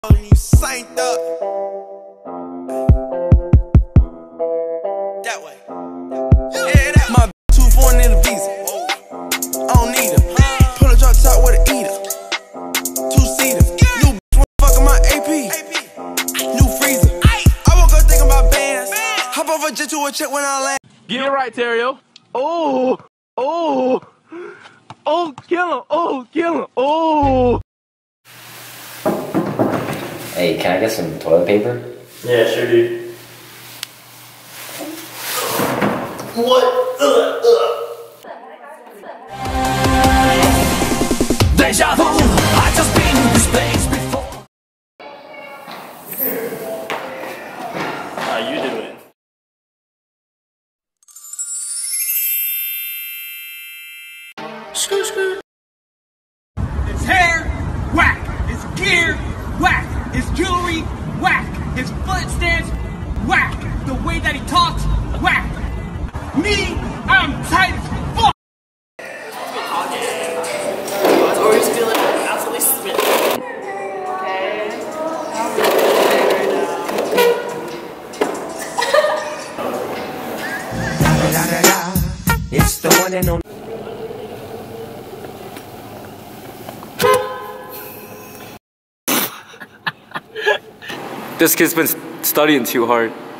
You synced up. That way. Yeah, that my 2 foreign in the visa. I don't need her. Pull a drop top with an eater. 2-seater. New bitch fucking my AP. New freezer. I woke up thinking about bands. Hop off a jet to a check when I land. Get it right, Terrio. Oh, oh, oh, kill him. Oh, kill him. Oh. Hey, can I get some toilet paper? Yeah, sure, dude. What? Deja vu, I just been in this place before. How you doing? His hair, whack. His gear, whack. His jewelry, whack. His foot stance, whack. The way that he talks, whack. Me, I'm tight as fuck. Or just feeling absolutely spit. Okay. I'm really right now. It's the one and only. This kid's been studying too hard.